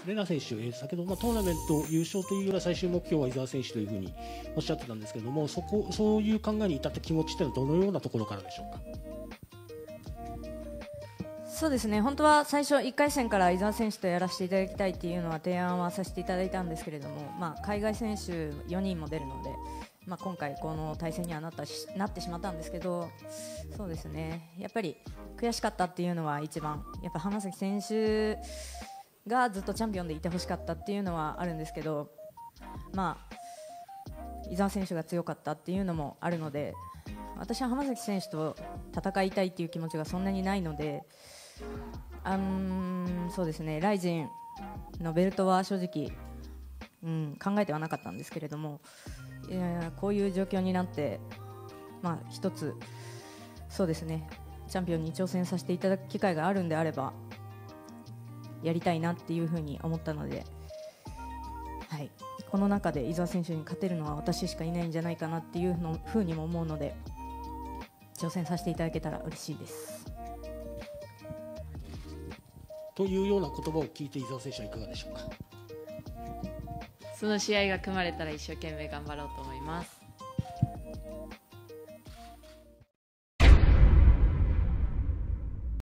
レナ選手、先ほどトーナメント優勝というような最終目標は伊沢選手というふうにおっしゃってたんですけれども、そういう考えに至った気持ちというのはどのようなところからでしょうか。 そうですね、本当は最初1回戦から伊沢選手とやらせていただきたいっていうのは提案はさせていただいたんですけれども、海外選手4人も出るので、今回この対戦にはなってしまったんですけど、そうですね、やっぱり悔しかったっていうのは一番、やっぱ浜崎選手がずっとチャンピオンでいてほしかったっていうのはあるんですけど、伊沢選手が強かったっていうのもあるので、私は浜崎選手と戦いたいっていう気持ちがそんなにないので、そうですね、ライジンのベルトは正直、考えてはなかったんですけれども、こういう状況になって、一つそうですね、チャンピオンに挑戦させていただく機会があるんであればやりたいなっていうふうに思ったので、この中で伊沢選手に勝てるのは私しかいないんじゃないかなっていうふうにも思うので、挑戦させていただけたら嬉しいです。 というような言葉を聞いて伊沢選手はいかがでしょうか。 その試合が組まれたら一生懸命頑張ろうと思います。